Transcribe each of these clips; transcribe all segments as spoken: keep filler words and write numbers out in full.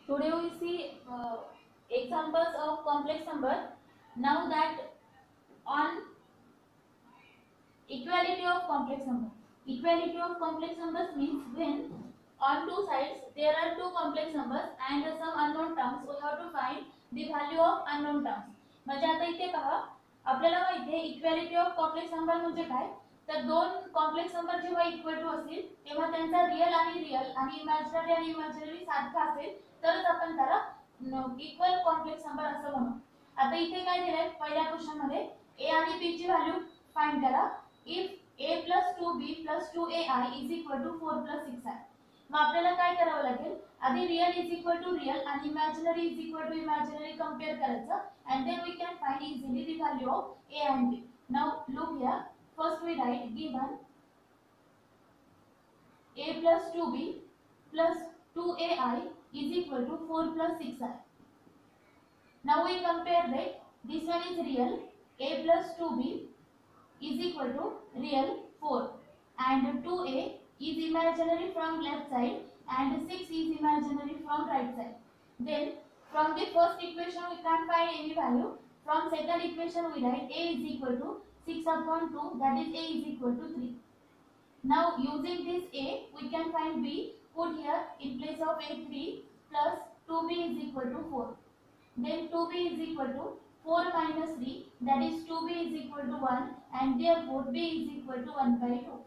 Today we see uh, examples of complex number. Now that on equality of complex number. Equality of complex numbers means when on two sides there are two complex numbers and some unknown terms, we have to find the value of unknown terms. म्हणजे आता इथे पहा आपल्याला माहिती आहे equality of complex number म्हणजे काय, तर दोन कॉम्प्लेक्स नंबर जेव्हा इक्वल टू असतील तेव्हा त्यांचा रियल आणि रियल आणि इमॅजिनरी आणि इमॅजिनरी सारखा असेल तरच आपण त्याला इक्वल कॉम्प्लेक्स नंबर असं म्हणू. आता इथे काय दिलंय पहिल्या क्वेश्चन मध्ये a आणि b ची व्हॅल्यू फाइंड करा. if a plus two b plus two a i is equal to four plus six i. मग आपल्याला काय करावं लागेल, आधी real is equal to real आणि imaginary is equal to imaginary compare करायचं and then we can find easily the value of a and b. Now look here, first we write given a plus two b plus two a i is equal to four plus six i. Now we compare that this one is real, a plus two b is equal to real four and two a is imaginary from left side and six is imaginary from right side. Then from the first equation we can't find any value. From second equation we write a is equal to six upon two, that is a is equal to three. Now using this a we can find b. Put here in place of a three plus two b is equal to four. Then two b is equal to four minus three, that is two b is equal to one and therefore b is equal to one by two.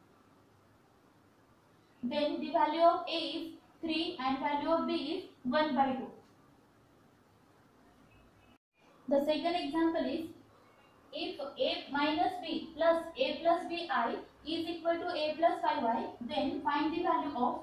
Then the value of a is three and value of b is one by two. The second example is if a minus b plus a plus bi is equal to a plus five i, then find the value of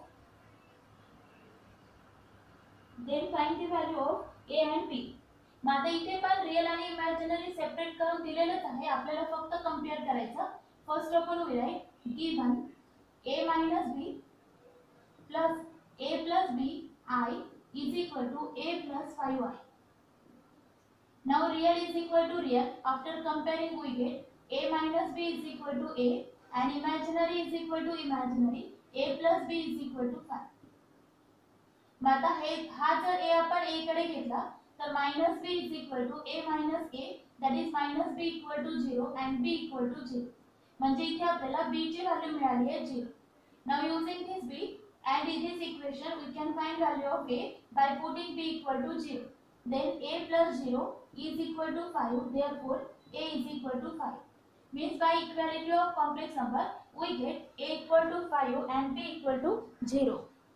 then find the value of a and b. मग आता इथे पण real आणि imaginary separate करून दिलेलंच आहे, आपल्याला फक्त compare करायचं. फर्स्ट आपण we write given a minus b plus a plus b I is equal to a plus five i. Now real is equal to real. After comparing we get a minus b is equal to a and imaginary is equal to imaginary. a plus b is equal to five. मग आता हे हा जर a आपण a कडे घेतला तर minus b is equal to a minus a, that is minus b equal to zero and b equal to zero. म्हणजे इथे आपल्याला b ची व्हॅल्यू मिळाली आहे zero. Now using this b and in this equation we can find value of a by putting b equal to zero. Then a plus zero is equal to five, therefore a is equal to five. Means by equality of complex number we get a equal to five and b equal to zero.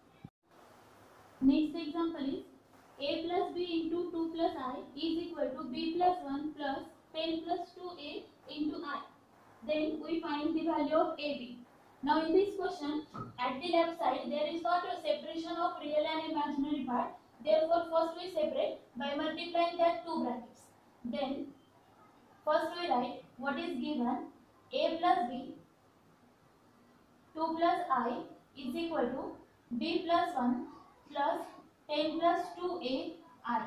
Next example is a plus b into two plus I is equal to b plus one plus ten plus two a into I. Then we find the value of a b. Now in this question at the left side there is not a separation of real and imaginary part. Therefore first we separate by multiplying that two brackets. Then first we write what is given a plus b two plus I is equal to b plus one plus ten plus two a I.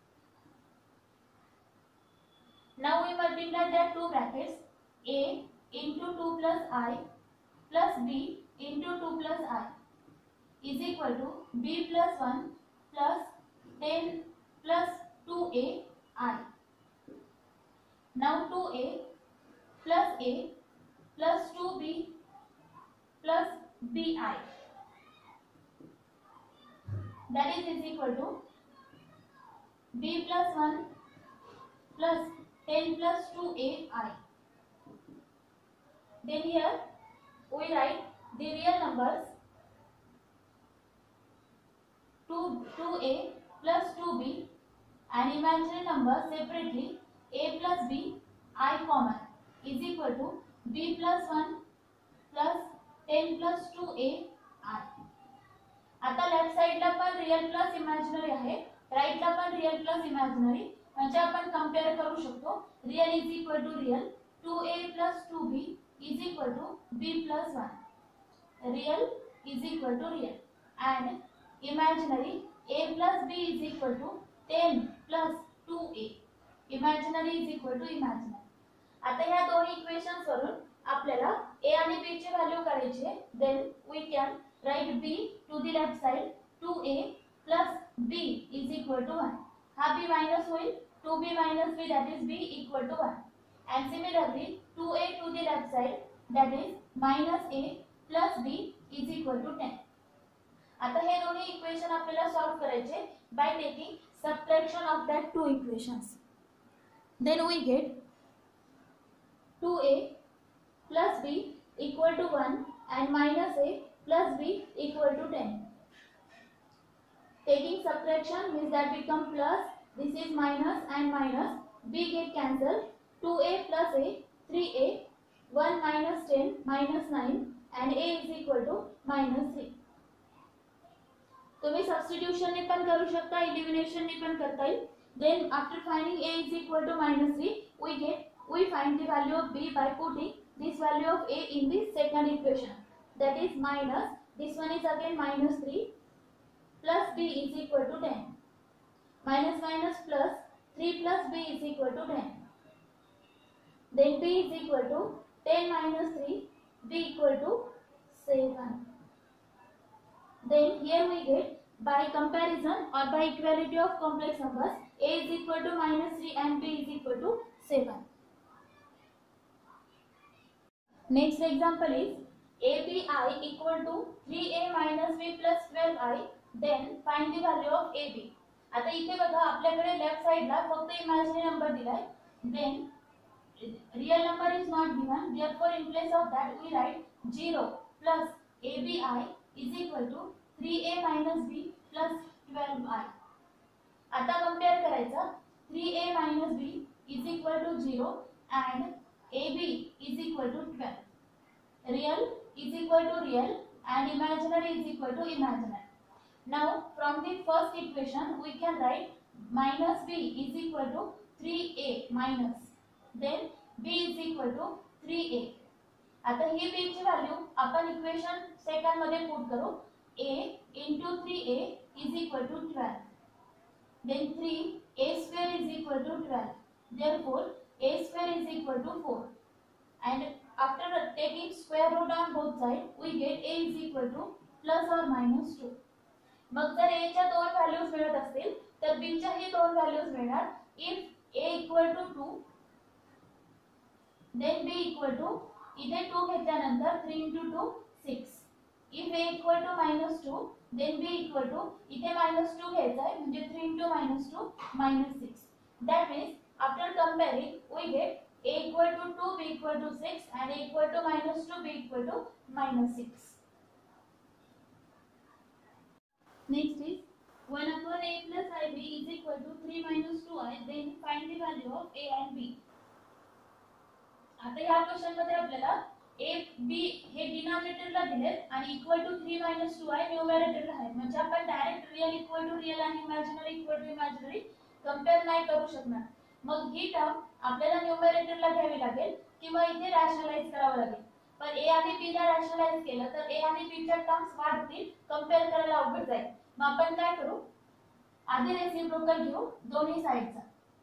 Now we multiply that two brackets, a into two plus I plus b into two plus I is equal to b plus one plus ten plus two a I. Now two a plus a plus two b plus bi, that is is equal to b plus one plus ten plus two a I. Then here we write the real numbers two, two a plus two b and imaginary number separately a plus b I common is equal to b plus one plus ten plus two a I. आता left साइडला पण real plus imaginary आहे, राइटला पण real plus imaginary, म्हणजे आपण compare करू शकतो. Real is equal to real, two a plus two b is equal to b plus one. Real is equal to real and imaginary a plus b is equal to ten plus two a. Imaginary is equal to imaginary. आता ह्या दोन equations वरून आपल्याला a आणि b ची value काढायची आहे. Then we can write b to the left side, two a plus b is equal to one. हा b मायनस होईल, two b minus b that is b equal to one. And similarly two a to the left side that is minus a plus b is equal to ten. आता हे दोन्ही equation आपल्याला solve करायचे by taking subtraction of that two equations. Then we get two a plus b equal to one and minus a plus b equal to ten. Taking subtraction means that become plus, this is minus and minus, b get cancelled, two a plus a, three a, one minus ten minus nine and a is equal to minus three. तुम्ही substitution ने पण करू शकता, elimination ने पण करता येईल. Then after finding a is equal to minus three, we get we find the value of b by putting this value of a in the second equation. That is minus, this one is again minus three plus b is equal to ten. Minus minus plus, three plus b is equal to ten. Then b is equal to ten minus three, b equal to seven. Then here we get by comparison or by equality of complex numbers, a is equal to minus three and b is equal to seven. Next example is a b I equal to three a minus b plus twelve I. Then find the value of a b. आता इथे बघा आपल्याकडे left साइडला फक्त imaginary number दिलाय. Then real number is not given, therefore in place of that we write zero plus a b I is equal to three a minus b plus twelve I. आता compare करायचं, three a minus b is equal to zero and ab is equal to twelve. Real is equal to real and imaginary is equal to imaginary. Now from the first equation we can write minus b is equal to three a minus, then b is equal to three a. आता ही b ची value आपण equation second मध्ये put करू. a into three a is equal to twelve. Then three a square is equal to twelve. Therefore a square is equal to four. And after taking square root on both sides we get a is equal to plus or minus two. मग जर a च्या दोन values मिळत असतील तर b च्या ही दोन values मिळणार. If a equal to two then b equal to, इथे टू घेतल्यानंतर three into two six. If a equal to minus two then b equal to, इथे minus टू घ्यायचा आहे म्हणजे three into minus two minus six. That means after comparing we get a equal to two, b equal to six and a equal to minus two, b equal to minus six. Next is one upon a plus ib is equal to three minus two I. Then find the value of a and b. आता या question मध्ये आपल्याला a b हे डिनॉमिनेटरला दिलेत आणि equal to three minus two I न्यूमरेटरला आहे. म्हणजे आपण direct real equal to real आणि imaginary equal to imaginary compare नाही करू शकणार. मग ही टर्म आपल्याला न्यूमरेटरला घ्यावी लागेल किंवा इथे रॅशनलाइज करावं लागेल. पण a आणि b ला रॅशनलाइज केलं तर a आणि b च्या टर्म्स वाढतील, कंपेअर करायला अवघड जाईल. मग आपण काय करू, आधी रेसिप्रोकल घेऊ दोन्ही साइडचा.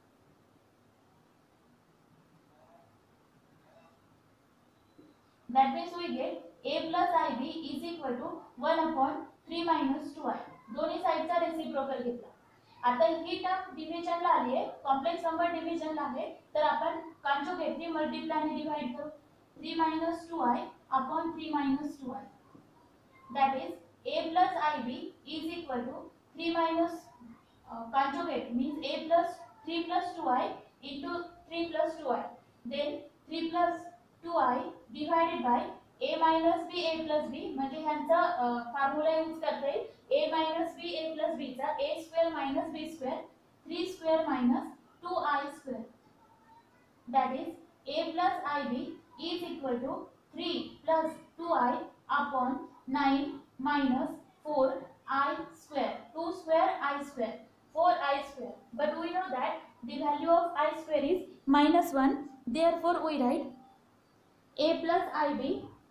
That means we get a plus ib is equal to one upon three minus two I. दोन्ही साइडचा रेसिप्रोकल घेतला. आता ही टर्म डिव्हिजनला आली आहे, कॉम्प्लेक्स नंबर डिव्हिजनला आहे, तर आपण कॉन्जुगेटली मल्टिप्लाय ने डिवाइड करू. Three minus two I upon three minus two I. That is a plus ib is equal to three minus uh, conjugate means a plus three plus two I into three plus two I. Then three plus two I divided by a minus b a plus b. म्हणजे ह्यांचा formula use करता येईल. a minus b a plus b चा a square minus b square, three square minus two I square. That is a plus ib is equal to three plus two I upon nine minus four I square. Two square I square, four I square. But we know that the value of I square is minus वन. Therefore we write a plus ib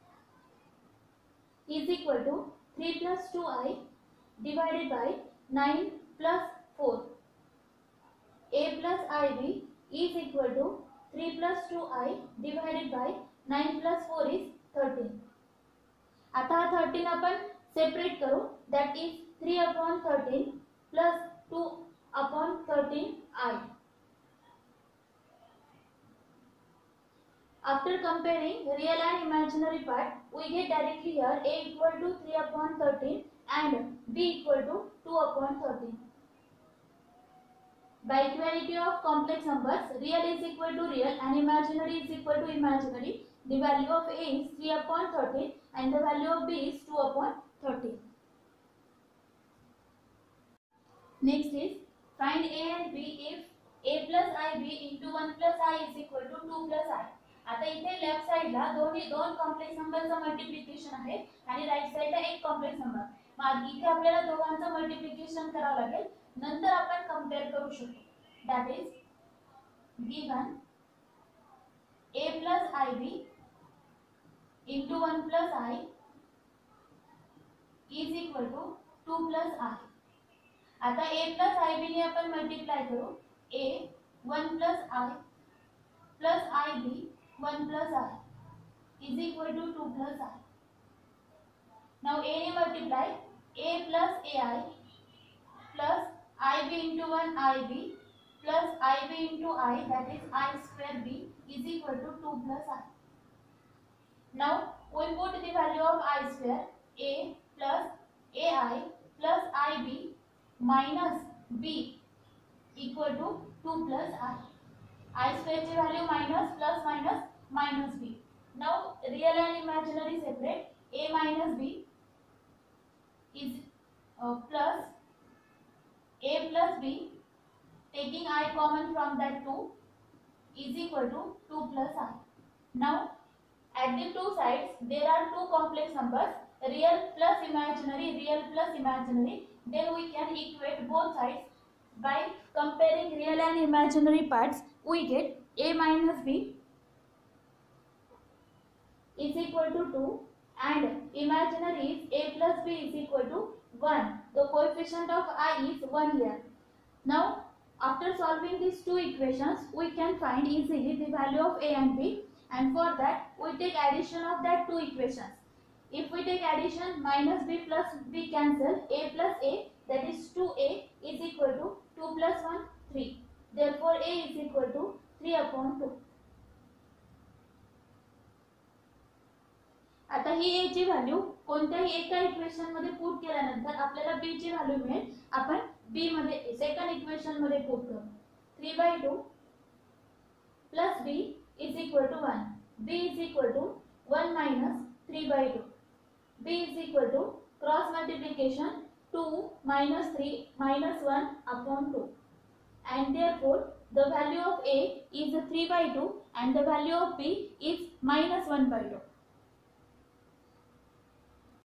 is equal to three plus two I divided by nine plus four. a plus ib is equal to three plus two I divided by nine plus four is thirteen. आता हा thirteen आपण separate करू. That is three upon thirteen plus two upon thirteen I. After comparing real and imaginary part, we get directly here a equal to three upon thirteen and b equal to two upon thirteen. By equality of complex numbers, real is equal to real and imaginary is equal to imaginary. The value of a is three upon thirteen and the value of b is two upon thirteen. Next is find a and b if a plus ib into one plus I is equal to two plus I. आता इथे left साइडला दोन्ही दोन complex नंबरचं multiplication आहे आणि right साइडला एक कॉम्प्लेक्स नंबर. मग इथे आपल्याला दोघांचं मल्टिप्लिकेशन करावं लागेल, नंतर आपण कंपेअर करू शकतो. That is given a plus ib into one plus I is equal to two plus I. आता a plus ib ने आपण मल्टिप्लाय करू. a one plus I plus ib one plus I is equal to two plus I. Now a ने multiply a plus ai plus ib into one ib plus ib into I, that is I square b is equal to two plus I. Now we put the value of I square. A plus ai plus ib minus b equal to two plus I. I square ची value minus plus minus minus b. Now real and imaginary separate. A minus b is uh, plus a plus b, taking I common from that two, is equal to two plus I. Now at the two sides there are two complex numbers, real plus imaginary, real plus imaginary. Then we can equate both sides by comparing real and imaginary parts. We get a minus b is equal to two and imaginary is a plus b is equal to one. The coefficient of I is one here. Now after solving these two equations, we can find easily the value of a and b, and for that we take addition of that two equations. If we take addition, minus b plus b cancel, a plus a, that is two a is equal to two plus one, three. Therefore a is equal to three upon two. आता ही a ची value कोणत्याही एका equation मध्ये put केल्यानंतर आपल्याला b ची value मिळेल. आपण b मध्ये सेकंड इक्वेशन मध्ये पुट करू. three by two plus b is equal to one. b is equal to one minus three by two. b is equal to cross multiplication two minus three minus one upon two. And therefore the value of a is three by two and the value of b is minus one by two.